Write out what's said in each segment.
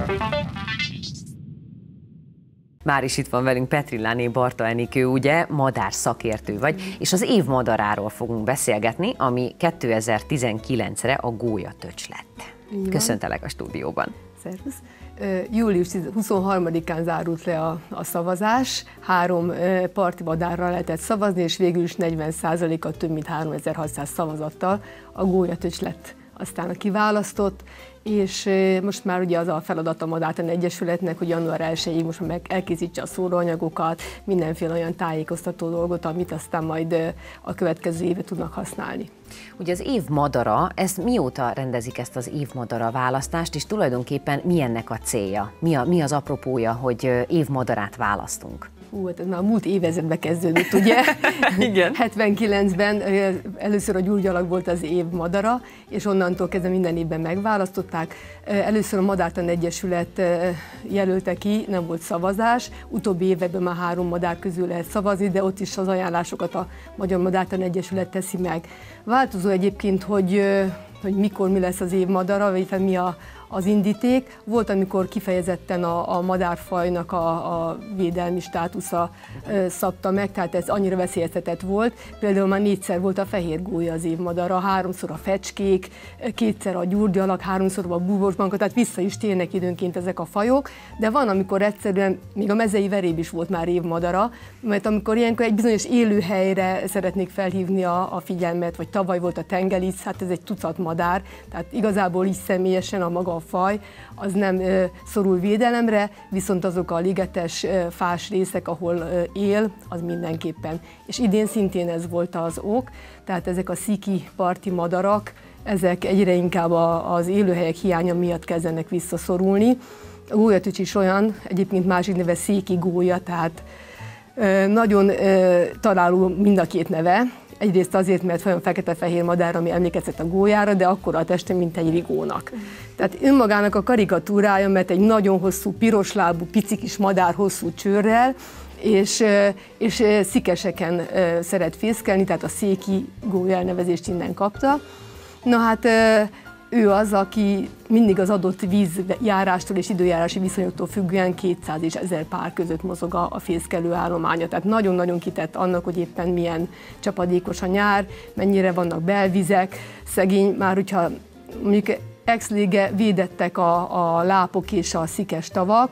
Már is itt van velünk Petrilláné Barta Enikő, ugye madár szakértő vagy, és az év madaráról fogunk beszélgetni, ami 2019-re a gólyatöcs lett. Köszöntelek a stúdióban. Szervusz! Július 23-án zárult le a szavazás, 3 parti madárral lehetett szavazni, és végül is 40%-a több mint 3600 szavazattal a gólyatöcs lett aztán a kiválasztott, és most már ugye az a feladat a Madártani Egyesületnek, hogy január 1-ig most már elkészítse a szóróanyagokat, mindenféle olyan tájékoztató dolgot, amit aztán majd a következő évet tudnak használni. Ugye az év madara, mióta rendezik ezt az év madara választást, és tulajdonképpen mi ennek a célja? Mi az apropója, hogy év madarát választunk? Hát ez már a múlt évezredben kezdődött, ugye? Igen. 79-ben először a gyurgyalag volt az év madara, és onnantól kezdve minden évben megválasztották. Először a Madártani Egyesület jelölte ki, nem volt szavazás, utóbbi években már 3 madár közül lehet szavazni, de ott is az ajánlásokat a Magyar Madártani Egyesület teszi meg. Változó egyébként, hogy mikor mi lesz az év madara, vagy mi az indíték. Volt, amikor kifejezetten a madárfajnak a védelmi státusza szabta meg, tehát ez annyira veszélyeztetett volt. Például már 4-szer volt a fehér gólya az évmadara, 3-szor a fecskék, 2-szer a gyurgyalag, 3-szor a búvósbanka, tehát vissza is térnek időnként ezek a fajok, de van, amikor egyszerűen még a mezei veréb is volt már évmadara, mert amikor ilyenkor egy bizonyos élőhelyre szeretnék felhívni a figyelmet, vagy tavaly volt a tengelic, hát ez egy tucat madár, tehát igazából is személyesen a maga a faj, az nem szorul védelemre, viszont azok a ligetes fás részek, ahol él, az mindenképpen. És idén szintén ez volt az ok, tehát ezek a szíki parti madarak, ezek egyre inkább az élőhelyek hiánya miatt kezdenek visszaszorulni. A gólyatöcs is olyan, egyébként másik neve széki gólya, tehát nagyon találó mind a két neve. Egyrészt azért, mert olyan fekete-fehér madár, ami emlékeztet a gólyára, de akkora a teste, mint egy rigónak. Tehát önmagának a karikatúrája, mert egy nagyon hosszú, piroslábú, pici kis madár hosszú csőrrel, és szikeseken szeret fészkelni, tehát a széki gólya elnevezést innen kapta. Na hát ő az, aki mindig az adott vízjárástól és időjárási viszonyoktól függően 200 és 1000 pár között mozog a fészkelő állománya. Tehát nagyon-nagyon kitett annak, hogy éppen milyen csapadékos a nyár, mennyire vannak belvizek, szegény, már hogyha mondjuk ex-lege védettek a lápok és a szikes tavak,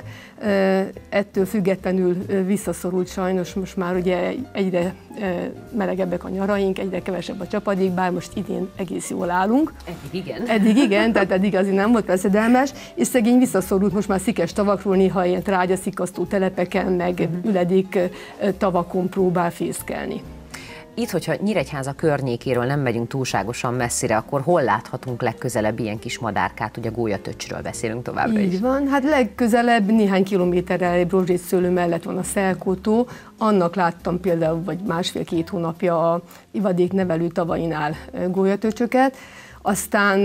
ettől függetlenül visszaszorult sajnos, most már ugye egyre melegebbek a nyaraink, egyre kevesebb a csapadék, bár most idén egész jól állunk. Eddig igen. Eddig igen, tehát eddig azért nem volt veszedelmes, és szegény visszaszorult most már szikes tavakról, néha ilyen trágyaszikasztó telepeken, meg üledék tavakon próbál fészkelni. Itt, hogyha Nyíregyháza környékéről nem megyünk túlságosan messzire, akkor hol láthatunk legközelebb ilyen kis madárkát? Ugye gólyatöcsről beszélünk továbbra is. Így van, hát legközelebb néhány kilométerrel rozsdészőlő mellett van a Szelkótó, annak láttam például vagy 1,5-2 hónapja a ivadék nevelő tavainál gólyatöcsöket. Aztán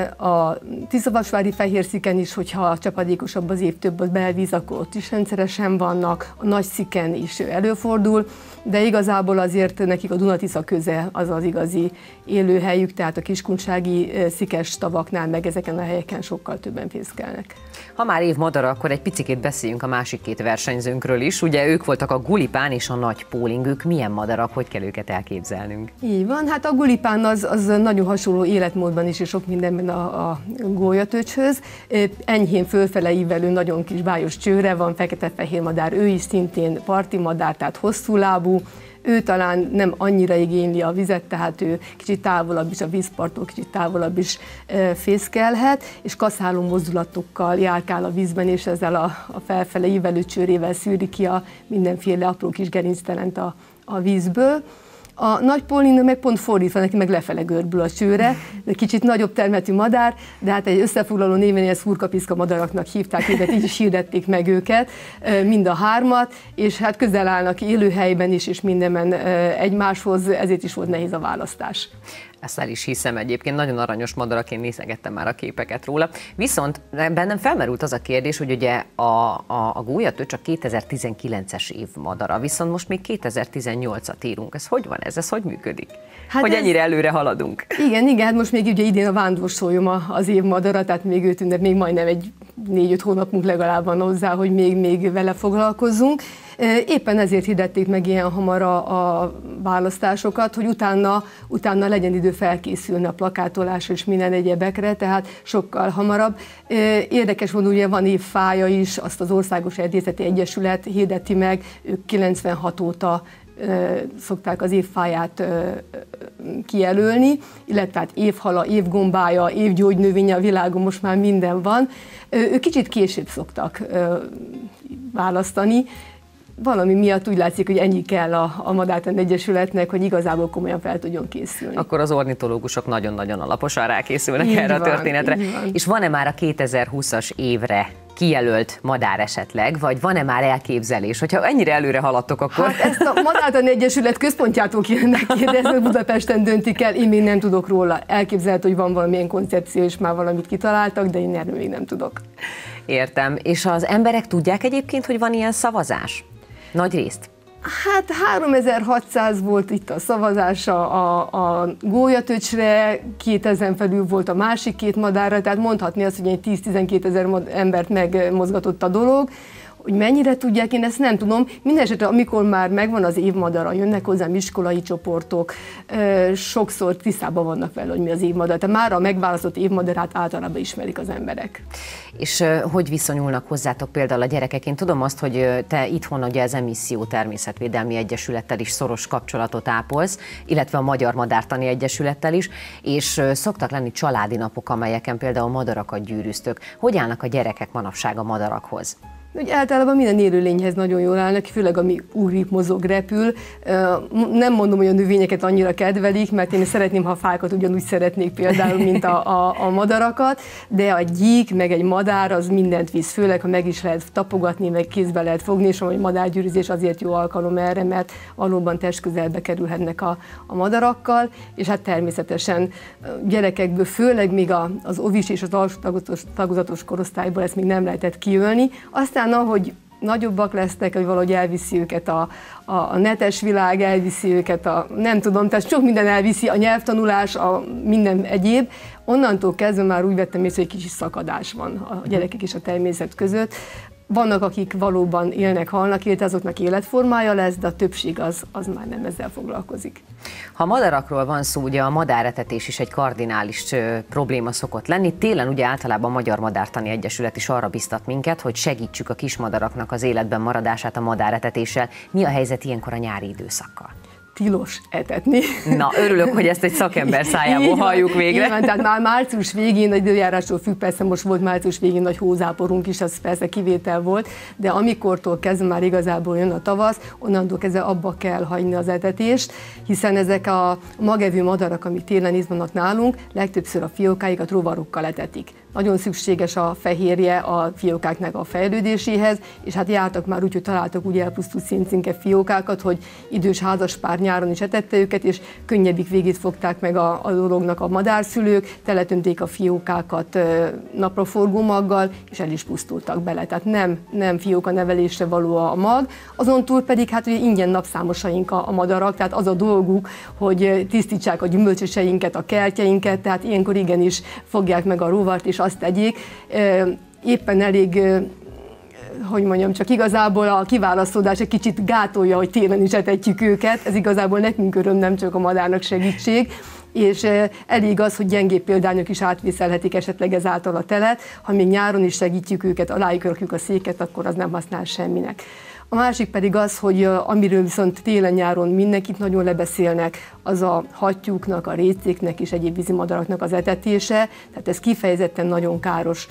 a Tiszavasvári Fehérsziken is, hogyha csapadékosabb az év, több a belvíz, akkor ott is rendszeresen vannak, a Nagysziken is előfordul, de igazából azért nekik a Duna-Tisza köze az az igazi élőhelyük, tehát a kiskunsági szikes tavaknál meg ezeken a helyeken sokkal többen fészkelnek. Ha már év madara, akkor egy picikét beszéljünk a másik 2 versenyzőnkről is. Ugye ők voltak a gulipán és a nagy pólink. Ők milyen madarak, hogy kell őket elképzelnünk? Így van, hát a gulipán az nagyon hasonló életmódban is, és sok mindenben a gólyatöcshöz. Enyhén fölfele ívelő, nagyon kis bájos csőre van, fekete-fehér madár, ő is szintén parti madár, tehát hosszú lábú. Ő talán nem annyira igényli a vizet, tehát ő kicsit távolabb is, a vízparttól kicsit távolabb is fészkelhet, és kaszáló mozdulatokkal járkál a vízben, és ezzel a felfele ívelő csőrével szűri ki a mindenféle apró kis gerinctelent a vízből. A nagy pólina meg pont fordítva, neki meg lefele görbül a csőre, de kicsit nagyobb termetű madár, de hát egy összefoglaló néven ilyen szurkapiszka madaraknak hívták őket, így is hirdették meg őket, mind a 3-at, és hát közel állnak élőhelyben is, és mindenben egymáshoz, ezért is volt nehéz a választás. Ezt el is hiszem egyébként, nagyon aranyos madarak, én nézegettem már a képeket róla. Viszont bennem felmerült az a kérdés, hogy ugye a gólyatöcs a 2019-es év madara, viszont most még 2018-at írunk. Ez hogy van ez? Ez hogy működik? Hát hogy ennyire előre haladunk? Igen, hát most még ugye idén a vándorsollyom az év madara, tehát még őt ünnep, még majdnem egy 4-5 hónapunk legalább van hozzá, hogy még vele foglalkozzunk. Éppen ezért hirdették meg ilyen hamar a választásokat, hogy utána legyen idő felkészülni a plakátolásra és minden egyebekre, tehát sokkal hamarabb. Érdekes módon ugye van évfája is, azt az Országos Erdészeti Egyesület hirdeti meg, ők 96 óta szokták az évfáját kijelölni, illetve hát évhala, évgombája, évgyógynövénye, a világon most már minden van. Ők kicsit később szoktak választani. Valami miatt úgy látszik, hogy ennyi kell a Madártani Egyesületnek, hogy igazából komolyan fel tudjon készülni. Akkor az ornitológusok nagyon-nagyon alaposan rákészülnek erre a történetre. És van-e már a 2020-as évre kijelölt madár esetleg, vagy van-e már elképzelés? Hogyha ennyire előre haladtok, akkor... Hát ezt a Madártani Egyesület központjától kéne kérdezni, Budapesten döntik el, én még nem tudok róla. Elképzelhető, hogy van valamilyen koncepció, és már valamit kitaláltak, de én erről még nem tudok. Értem. És az emberek tudják egyébként, hogy van ilyen szavazás? Nagy részt? Hát 3600 volt itt a szavazás a gólyatöcsre, 2000 felül volt a másik 2 madárra, tehát mondhatni azt, hogy egy 10-12 ezer embert megmozgatott a dolog. Hogy mennyire tudják, én ezt nem tudom. Mindenesetre, amikor már megvan az évmadara, jönnek hozzám iskolai csoportok, sokszor tisztában vannak vele, hogy mi az évmadar. Tehát már a megválasztott évmadarát általában ismerik az emberek. És hogy viszonyulnak hozzátok például a gyerekek? Én tudom azt, hogy te itthon ugye az Emisszió Természetvédelmi Egyesülettel is szoros kapcsolatot ápolsz, illetve a Magyar Madártani Egyesülettel is, és szoktak lenni családi napok, amelyeken például madarakat gyűrűztök. Hogy állnak a gyerekek manapság a madarakhoz? Úgy általában minden élőlényhez nagyon jól állnak, főleg ami ugrik, mozog, repül. Nem mondom, hogy a növényeket annyira kedvelik, mert én szeretném, ha a fákat ugyanúgy szeretnék például, mint a madarakat, de a gyík, meg egy madár az mindent visz, főleg, ha meg is lehet tapogatni, meg kézbe lehet fogni, és a madárgyűrűzés azért jó alkalom erre, mert valóban testközelbe kerülhetnek a madarakkal, és hát természetesen gyerekekből, főleg még az ovis és az alsó tagozatos korosztályból ezt még nem lehetett kiölni. Aztán ahogy nagyobbak lesznek, hogy valahogy elviszi őket a netes világ, elviszi őket nem tudom, tehát sok minden elviszi, a nyelvtanulás, a minden egyéb. Onnantól kezdve már úgy vettem észre, hogy kicsi szakadás van a gyerekek és a természet között. Vannak, akik valóban élnek, halnak, illetve azoknak életformája lesz, de a többség az már nem ezzel foglalkozik. Ha madarakról van szó, ugye a madáretetés is egy kardinális probléma szokott lenni. Télen ugye általában a Magyar Madártani Egyesület is arra biztat minket, hogy segítsük a kismadaraknak az életben maradását a madáretetéssel. Mi a helyzet ilyenkor a nyári időszakkal? Tilos etetni. Na, örülök, hogy ezt egy szakember szájából halljuk végre. Igen, tehát már március végén, a időjárástól függ, persze most volt március végén nagy hózáporunk is, az persze kivétel volt, de amikortól kezdve már igazából jön a tavasz, onnantól kezdve abba kell hagyni az etetést, hiszen ezek a magevő madarak, amik télen itt vannak nálunk, legtöbbször a fiókáikat rovarokkal etetik. Nagyon szükséges a fehérje a fiókáknak a fejlődéséhez, és hát jártak már úgy, hogy találtak úgy elpusztult széncinke fiókákat, hogy idős házaspár nyáron is etette őket, és könnyebbik végét fogták meg a dolognak a madárszülők, teletönték a fiókákat napraforgó maggal, és el is pusztultak bele. Tehát nem fióka nevelésre való a mag, azon túl pedig hát ugye ingyen napszámosaink a madarak, tehát az a dolguk, hogy tisztítsák a gyümölcsöseinket, a kertjeinket, tehát ilyenkor igenis fogják meg a rovart, és azt tegyék. Éppen elég, hogy mondjam, csak igazából a kiválasztódás egy kicsit gátolja, hogy télen is etetjük őket, ez igazából nekünk öröm, nem csak a madárnak segítség, és elég az, hogy gyengébb példányok is átvészelhetik esetleg ezáltal a telet, ha még nyáron is segítjük őket, alájuk rakjuk a széket, akkor az nem használ semminek. A másik pedig az, hogy amiről viszont télen-nyáron mindenkit nagyon lebeszélnek, az a hattyúknak, a récéknek és egyéb vízimadaraknak az etetése, tehát ez kifejezetten nagyon káros.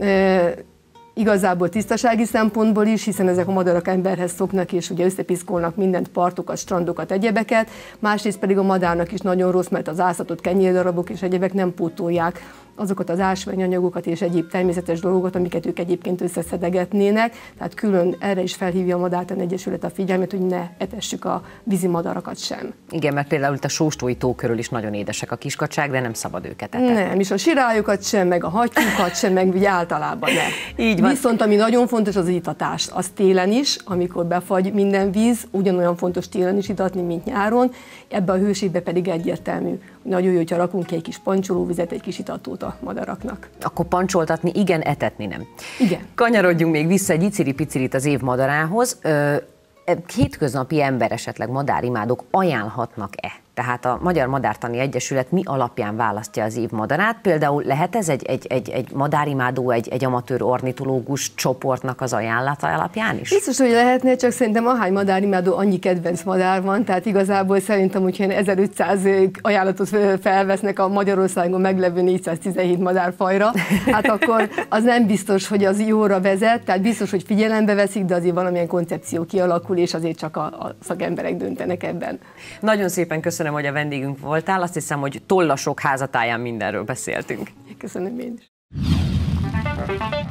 Igazából tisztasági szempontból is, hiszen ezek a madarak emberhez szoknak, és ugye összepiszkolnak mindent, partokat, strandokat, egyebeket. Másrészt pedig a madárnak is nagyon rossz, mert az ászatott kenyérdarabok és egyebek nem pótolják azokat az ásványanyagokat és egyéb természetes dolgokat, amiket ők egyébként összeszedegetnének. Tehát külön erre is felhívja a Madártani Egyesület a figyelmet, hogy ne etessük a vízi madarakat sem. Igen, mert például itt a Sóstói tó körül is nagyon édesek a kiskacsák, de nem szabad őket etetni. Nem, és a sirályokat sem, meg a hattyúkat sem, meg úgy általában ne. Így van. Viszont ami nagyon fontos, az itatás. Az télen is, amikor befagy minden víz, ugyanolyan fontos télen is itatni, mint nyáron. Ebbe a hőségbe pedig egyértelmű, nagyon jó, hogyha rakunk egy kis pancsolóvizet, egy kis itatót a madaraknak. Akkor pancsoltatni igen, etetni nem. Igen. Kanyarodjunk még vissza egy iciri-picirit az év madarához. Hétköznapi ember, esetleg madárimádók ajánlhatnak-e? Tehát a Magyar Madártani Egyesület mi alapján választja az év madarát? Például lehet ez egy madárimádó, egy amatőr ornitológus csoportnak az ajánlata alapján is? Biztos, hogy lehetne, csak szerintem ahány madárimádó, annyi kedvenc madár van, tehát igazából szerintem, hogyha 1500 ajánlatot felvesznek a Magyarországon meglevő 417 madárfajra, hát akkor az nem biztos, hogy az jóra vezet, tehát biztos, hogy figyelembe veszik, de azért valamilyen koncepció kialakul, és azért csak a szakemberek döntenek ebben. Nagyon szépen köszönöm, hogy a vendégünk voltál. Azt hiszem, hogy tollasok házatáján mindenről beszéltünk. Köszönöm én is.